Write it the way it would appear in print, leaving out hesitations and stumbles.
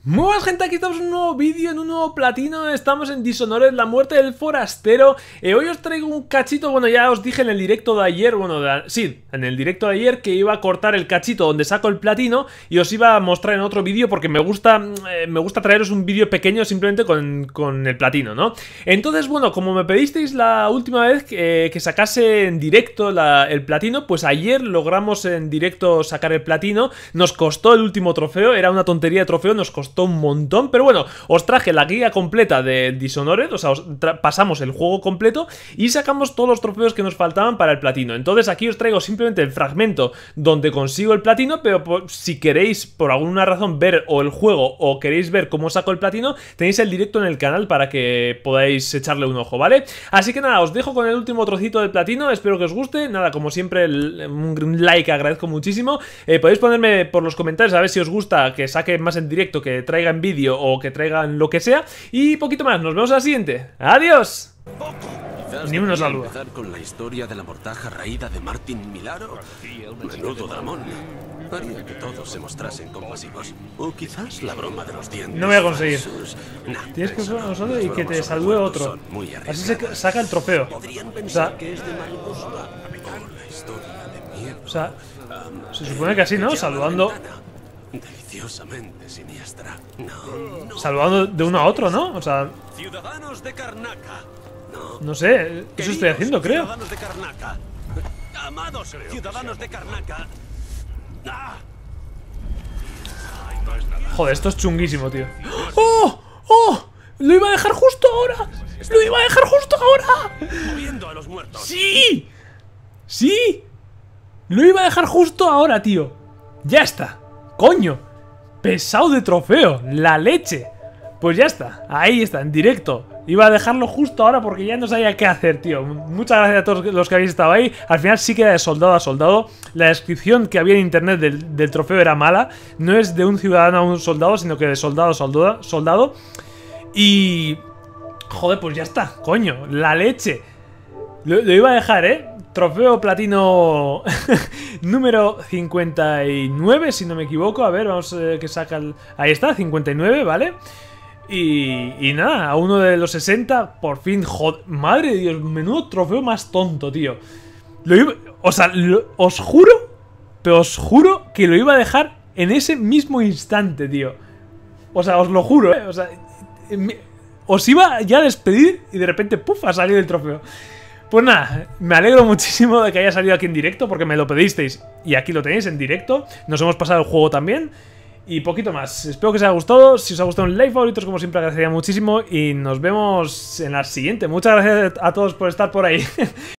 Muy buenas gente, aquí estamos en un nuevo vídeo, en un nuevo platino. Estamos en Dishonored, la muerte del forastero. Hoy os traigo un cachito, bueno, ya os dije en el directo de ayer, sí, en el directo de ayer que iba a cortar el cachito donde saco el platino y os iba a mostrar en otro vídeo porque me gusta traeros un vídeo pequeño simplemente con el platino, ¿no? Entonces, bueno, como me pedisteis la última vez que sacase en directo el platino, pues ayer logramos en directo sacar el platino. Nos costó el último trofeo, era una tontería de trofeo, nos costó un montón, pero bueno, os traje la guía completa de Dishonored, o sea, pasamos el juego completo y sacamos todos los trofeos que nos faltaban para el platino. Entonces aquí os traigo simplemente el fragmento donde consigo el platino, pero si queréis por alguna razón ver o el juego o queréis ver cómo saco el platino, tenéis el directo en el canal para que podáis echarle un ojo, ¿vale? Así que nada, os dejo con el último trocito del platino, espero que os guste. Nada, como siempre, un like agradezco muchísimo. Podéis ponerme por los comentarios a ver si os gusta que saque más en directo, que traigan vídeo o que traigan lo que sea. Y poquito más, nos vemos a la siguiente. ¡Adiós! Ni uno saluda. Empezar con la historia de la mortaja raída de Martin Milaro. Menudo dramón. Haría que todos se mostrasen compasivos. O quizás la broma de los dientes. No voy a conseguir. Nah, tienes que usar nosotros y que te bromas salude sobre otro. son muy Así se arriesgadas. saca el trofeo. Podrían O pensar sea, que es de mal gusto. O la historia de miedo. o sea, se supone que así, ¿no? Saludando. Deliciosamente siniestra. No. Saludando de uno a otro, ¿no? O sea, Ciudadanos de Karnaca. no sé, eso estoy haciendo, creo. Ciudadanos de Karnaca. Amados ciudadanos de Karnaca. ¡Ah! Joder, esto es chunguísimo, tío. ¡Oh! ¡Oh! ¡Lo iba a dejar justo ahora! ¡Lo iba a dejar justo ahora! Moviendo a los muertos. ¡Sí! ¡Sí! Lo iba a dejar justo ahora, tío. Ya está. ¡Coño! Pesado de trofeo. La leche. Pues ya está. Ahí está, en directo. Iba a dejarlo justo ahora porque ya no sabía qué hacer, tío. Muchas gracias a todos los que habéis estado ahí. Al final sí queda de soldado a soldado. La descripción que había en internet del trofeo era mala. No es de un ciudadano a un soldado, sino que de soldado a soldado. Y... joder, pues ya está. Coño, la leche. Lo iba a dejar, ¿eh? Trofeo platino número 59, si no me equivoco. A ver, vamos a ver qué saca el... Ahí está, 59, ¿vale? Y nada, a uno de los 60, por fin, joder, madre de Dios, menudo trofeo más tonto, tío. O sea, os juro, pero os juro que lo iba a dejar en ese mismo instante, tío. O sea, os lo juro, ¿eh? O sea, os iba ya a despedir y de repente, ¡puf!, ha salido el trofeo. Pues nada, me alegro muchísimo de que haya salido aquí en directo porque me lo pedisteis y aquí lo tenéis en directo. Nos hemos pasado el juego también. Y poquito más, espero que os haya gustado. Si os ha gustado un like, favoritos, como siempre, agradecería muchísimo. Y nos vemos en la siguiente. Muchas gracias a todos por estar por ahí.